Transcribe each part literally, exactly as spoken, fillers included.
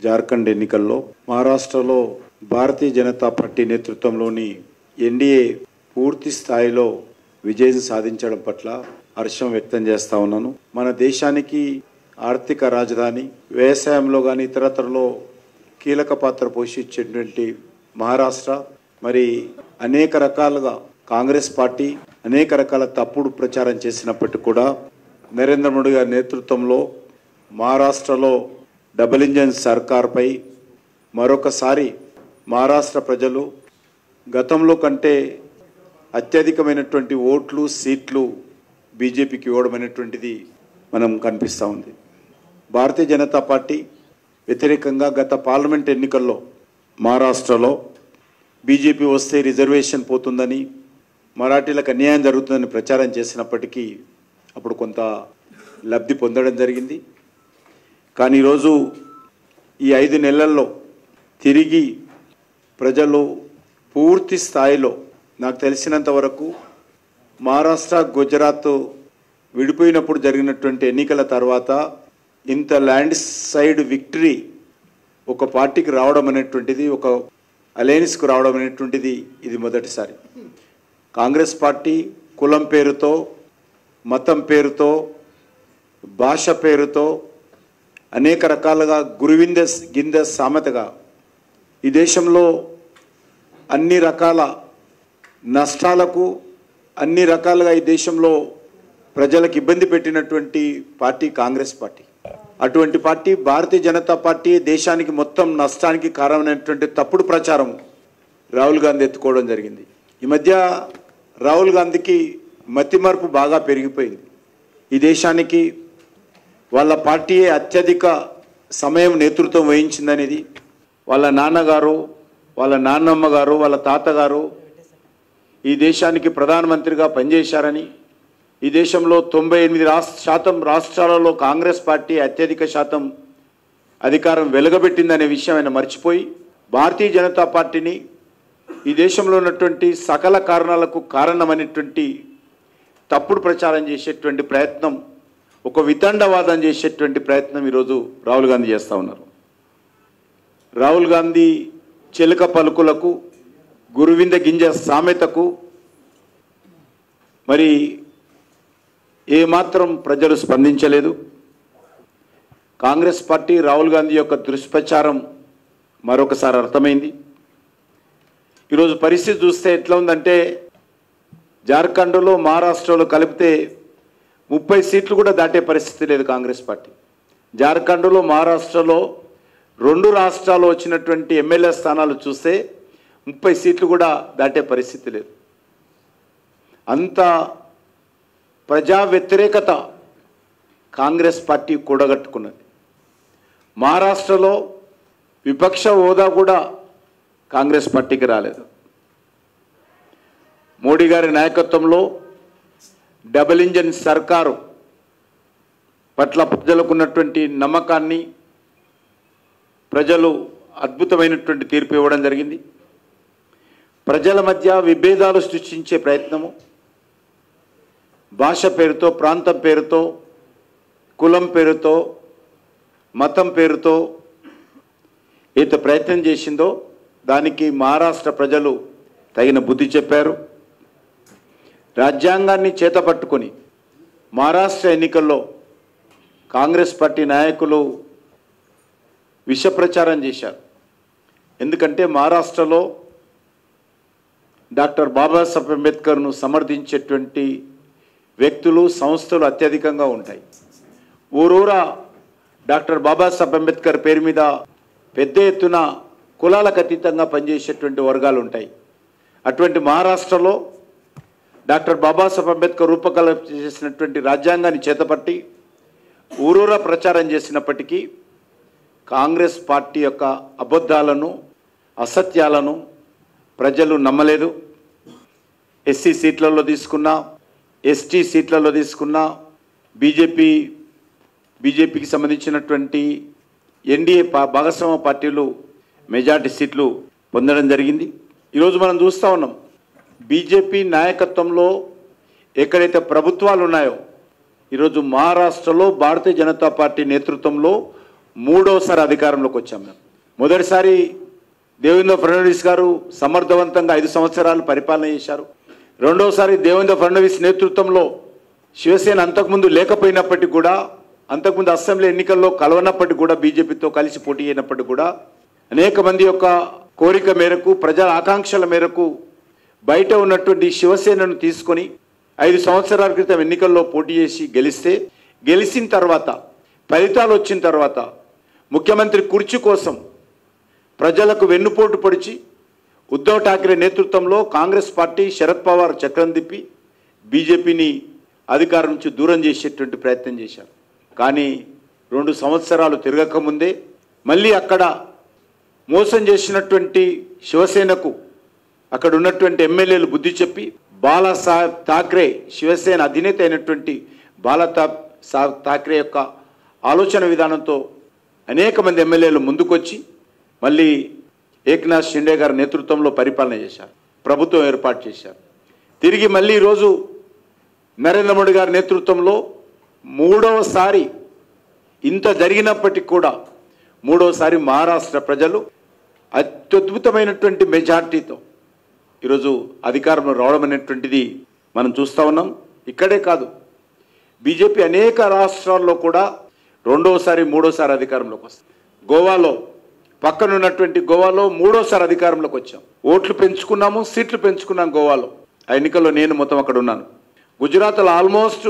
జార్ఖండ్ ఎన్నికల్లో మహారాష్ట్రలో భారతీయ జనతా పార్టీ నేతృత్వంలోని ఎన్డీఏ పూర్తి స్థాయిలో విజయం సాధించడం పట్ల హర్షం వ్యక్తం చేస్తా ఉన్నాను. మన దేశానికి ఆర్థిక రాజధాని, వ్యవసాయంలో కానీ ఇతరత్రలో కీలక పాత్ర పోషించేటువంటి మహారాష్ట్ర మరి అనేక రకాలుగా కాంగ్రెస్ పార్టీ అనేక రకాల తప్పుడు ప్రచారం చేసినప్పటికీ కూడా నరేంద్ర మోడీ గారి నేతృత్వంలో మహారాష్ట్రలో డబుల్ ఇంజన్ సర్కార్పై మరొకసారి మహారాష్ట్ర ప్రజలు గతంలో కంటే అత్యధికమైనటువంటి ఓట్లు సీట్లు బీజేపీకి ఇవ్వడం అనేటువంటిది మనం కనిపిస్తూ ఉంది. భారతీయ జనతా పార్టీ వ్యతిరేకంగా గత పార్లమెంట్ ఎన్నికల్లో మహారాష్ట్రలో బీజేపీ వస్తే రిజర్వేషన్ పోతుందని, మరాఠీలకు అన్యాయం జరుగుతుందని ప్రచారం చేసినప్పటికీ అప్పుడు కొంత లబ్ధి పొందడం జరిగింది. కానీ ఈరోజు ఈ ఐదు నెలల్లో తిరిగి ప్రజలు పూర్తి స్థాయిలో, నాకు తెలిసినంత వరకు మహారాష్ట్ర గుజరాత్ విడిపోయినప్పుడు జరిగినటువంటి ఎన్నికల తర్వాత ఇంత ల్యాండ్ సైడ్ విక్టరీ ఒక పార్టీకి రావడం అనేటువంటిది, ఒక అలయన్స్కు రావడం అనేటువంటిది ఇది మొదటిసారి. కాంగ్రెస్ పార్టీ కులం పేరుతో, మతం పేరుతో, భాష పేరుతో అనేక రకాలుగా గురువింద గింద సామెతగా ఈ దేశంలో అన్ని రకాల నష్టాలకు, అన్ని రకాలుగా ఈ దేశంలో ప్రజలకు ఇబ్బంది పెట్టినటువంటి పార్టీ కాంగ్రెస్ పార్టీ. అటువంటి పార్టీ భారతీయ జనతా పార్టీ దేశానికి మొత్తం నష్టానికి కారణమైనటువంటి తప్పుడు ప్రచారం రాహుల్ గాంధీ ఎత్తుకోవడం జరిగింది. ఈ మధ్య రాహుల్ గాంధీకి మతిమరుపు బాగా పెరిగిపోయింది. ఈ దేశానికి వాళ్ళ పార్టీయే అత్యధిక సమయం నేతృత్వం వహించిందనేది, వాళ్ళ నాన్నగారు, వాళ్ళ నాన్నమ్మ గారు, వాళ్ళ తాతగారు ఈ దేశానికి ప్రధానమంత్రిగా పనిచేశారని, ఈ దేశంలో తొంభై ఎనిమిది రాష్ట్ర శాతం రాష్ట్రాలలో కాంగ్రెస్ పార్టీ అత్యధిక శాతం అధికారం వెలగబెట్టిందనే విషయం ఆయన మర్చిపోయి భారతీయ జనతా పార్టీని ఈ దేశంలో ఉన్నటువంటి సకల కారణాలకు కారణమైనటువంటి తప్పుడు ప్రచారం చేసేటువంటి ప్రయత్నం, ఒక వితండవాదం చేసేటువంటి ప్రయత్నం ఈరోజు రాహుల్ గాంధీ చేస్తూ ఉన్నారు. రాహుల్ గాంధీ చిలక పలుకులకు, గురువింద గింజ సామెతకు మరి ఏమాత్రం ప్రజలు స్పందించలేదు. కాంగ్రెస్ పార్టీ రాహుల్ గాంధీ యొక్క దుష్ప్రచారం మరొకసారి అర్థమైంది. ఈరోజు పరిస్థితి చూస్తే ఎట్లా ఉందంటే, జార్ఖండ్లో మహారాష్ట్రలో కలిపితే ముప్పై సీట్లు కూడా దాటే పరిస్థితి లేదు కాంగ్రెస్ పార్టీ. జార్ఖండ్లో మహారాష్ట్రలో రెండు రాష్ట్రాలు వచ్చినటువంటి ఎమ్మెల్యే స్థానాలు చూస్తే ముప్పై సీట్లు కూడా దాటే పరిస్థితి లేదు. అంత ప్రజా వ్యతిరేకత కాంగ్రెస్ పార్టీ కూడగట్టుకున్నది. మహారాష్ట్రలో విపక్ష హోదా కూడా కాంగ్రెస్ పార్టీకి రాలేదు. మోడీ గారి నాయకత్వంలో డబుల్ ఇంజన్ సర్కారు పట్ల ప్రజలకు ఉన్నటువంటి నమ్మకాన్ని ప్రజలు అద్భుతమైనటువంటి తీర్పు ఇవ్వడం జరిగింది. ప్రజల మధ్య విభేదాలు సృష్టించే ప్రయత్నము, భాష పేరుతో, ప్రాంతం పేరుతో, కులం పేరుతో, మతం పేరుతో ఏత ప్రయత్నం చేసిందో దానికి మహారాష్ట్ర ప్రజలు తగిన బుద్ధి చెప్పారు. రాజ్యాంగాన్ని చేతపట్టుకొని మహారాష్ట్ర ఎన్నికల్లో కాంగ్రెస్ పార్టీ నాయకులు విష ప్రచారం చేశారు. ఎందుకంటే మహారాష్ట్రలో డాక్టర్ బాబాసాహెబ్ అంబేద్కర్ను సమర్థించేటువంటి వ్యక్తులు, సంస్థలు అత్యధికంగా ఉంటాయి. ఊరూరా డాక్టర్ బాబాసాహెబ్ అంబేద్కర్ పేరు మీద పెద్ద ఎత్తున కులాలకు అతీతంగా పనిచేసేటువంటి వర్గాలు ఉంటాయి. అటువంటి మహారాష్ట్రలో డాక్టర్ బాబాసాహెబ్ అంబేద్కర్ రూపకల్పన చేసినటువంటి రాజ్యాంగాన్ని చేతపట్టి ఊరూరా ప్రచారం చేసినప్పటికీ కాంగ్రెస్ పార్టీ యొక్క అబద్ధాలను, అసత్యాలను ప్రజలు నమ్మలేదు. ఎస్సీ సీట్లలో తీసుకున్నా, ఎస్టీ సీట్లలో తీసుకున్నా, బీజేపీ బీజేపీకి సంబంధించినటువంటి ఎన్డీఏ భాగస్వామ్య పార్టీలు మెజార్టీ సీట్లు పొందడం జరిగింది. ఈరోజు మనం చూస్తూ ఉన్నాం, బీజేపీ నాయకత్వంలో ఎక్కడైతే ప్రభుత్వాలు ఉన్నాయో ఈరోజు మహారాష్ట్రలో భారతీయ జనతా పార్టీ నేతృత్వంలో మూడోసారి అధికారంలోకి వచ్చాం మేము. మొదటిసారి దేవేంద్ర ఫడ్నవీస్ గారు సమర్థవంతంగా ఐదు సంవత్సరాలు పరిపాలన చేశారు. రెండోసారి దేవేంద్ర ఫడ్నవీస్ నేతృత్వంలో శివసేన అంతకుముందు లేకపోయినప్పటికీ కూడా, అంతకుముందు అసెంబ్లీ ఎన్నికల్లో కలవనప్పటికీ కూడా, బీజేపీతో కలిసి పోటీ అయినప్పటికీ కూడా అనేక మంది యొక్క కోరిక మేరకు, ప్రజల ఆకాంక్షల మేరకు బయట ఉన్నటువంటి శివసేనను తీసుకొని ఐదు సంవత్సరాల క్రితం ఎన్నికల్లో పోటీ చేసి గెలిస్తే, గెలిచిన తర్వాత ఫలితాలు వచ్చిన తర్వాత ముఖ్యమంత్రి కుర్చీ కోసం ప్రజలకు వెన్నుపోటు పొడిచి ఉద్ధవ్ ఠాక్రే నేతృత్వంలో కాంగ్రెస్ పార్టీ శరద్ పవార్ చక్రం తిప్పి బీజేపీని అధికారం నుంచి దూరం చేసేటువంటి ప్రయత్నం చేశారు. కానీ రెండు సంవత్సరాలు తిరగకముందే మళ్ళీ అక్కడ మోసం చేసినటువంటి శివసేనకు అక్కడ ఉన్నటువంటి ఎమ్మెల్యేలు బుద్ధి చెప్పి బాలాసాహెబ్ ఠాక్రే, శివసేన అధినేత అయినటువంటి బాలా సాహెబ్ ఠాక్రే యొక్క ఆలోచన విధానంతో అనేక మంది ఎమ్మెల్యేలు ముందుకొచ్చి మళ్ళీ ఏక్నాథ్ షిండే గారి నేతృత్వంలో పరిపాలన చేశారు, ప్రభుత్వం ఏర్పాటు చేశారు. తిరిగి మళ్ళీ ఈరోజు నరేంద్ర మోడీ గారి నేతృత్వంలో మూడవసారి, ఇంత జరిగినప్పటికీ కూడా మూడవసారి మహారాష్ట్ర ప్రజలు అత్యద్భుతమైనటువంటి మెజార్టీతో ఈరోజు అధికారంలో రావడం అనేటువంటిది మనం చూస్తూ ఉన్నాం. ఇక్కడే కాదు, బీజేపీ అనేక రాష్ట్రాల్లో కూడా రెండోసారి మూడోసారి అధికారంలోకి వస్తుంది. గోవాలో, పక్కనున్నటువంటి గోవాలో మూడోసారి అధికారంలోకి వచ్చాం. ఓట్లు పెంచుకున్నాము, సీట్లు పెంచుకున్నాం గోవాలో. ఆ ఎన్నికల్లో నేను మొత్తం అక్కడ ఉన్నాను. గుజరాత్లో ఆల్మోస్ట్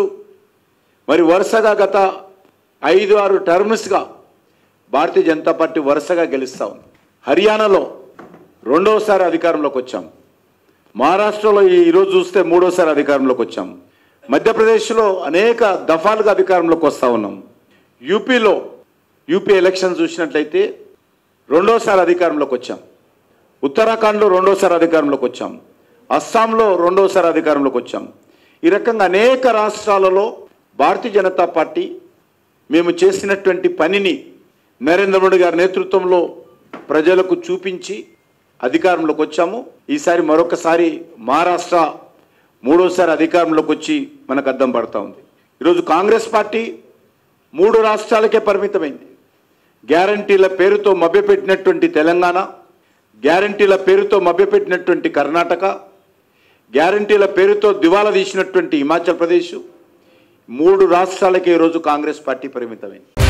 మరి వరుసగా గత ఐదు ఆరు టర్మ్స్గా భారతీయ జనతా పార్టీ వరుసగా గెలుస్తూ ఉంది. హర్యానాలో రెండోసారి అధికారంలోకి వచ్చాం. మహారాష్ట్రలో ఈరోజు చూస్తే మూడోసారి అధికారంలోకి వచ్చాం. మధ్యప్రదేశ్లో అనేక దఫాలుగా అధికారంలోకి వస్తూ ఉన్నాం. యూపీలో యూపీ ఎలక్షన్ చూసినట్లయితే రెండోసారి అధికారంలోకి వచ్చాం. ఉత్తరాఖండ్లో రెండోసారి అధికారంలోకి వచ్చాం. అస్సాంలో రెండోసారి అధికారంలోకి వచ్చాం. ఈ రకంగా అనేక రాష్ట్రాలలో భారతీయ జనతా పార్టీ మేము చేసినటువంటి పనిని నరేంద్ర మోడీ గారి నేతృత్వంలో ప్రజలకు చూపించి అధికారంలోకి వచ్చాము. ఈసారి మరొకసారి మహారాష్ట్ర మూడోసారి అధికారంలోకి వచ్చి మనకు అద్దం పడతా ఉంది. ఈరోజు కాంగ్రెస్ పార్టీ మూడు రాష్ట్రాలకే పరిమితమైంది. గ్యారంటీల పేరుతో మభ్యపెట్టినటువంటి తెలంగాణ, గ్యారంటీల పేరుతో మభ్యపెట్టినటువంటి కర్ణాటక, గ్యారంటీల పేరుతో దివాలా తీసినటువంటి హిమాచల్ ప్రదేశ్, మూడు రాష్ట్రాలకే ఈరోజు కాంగ్రెస్ పార్టీ పరిమితమైంది.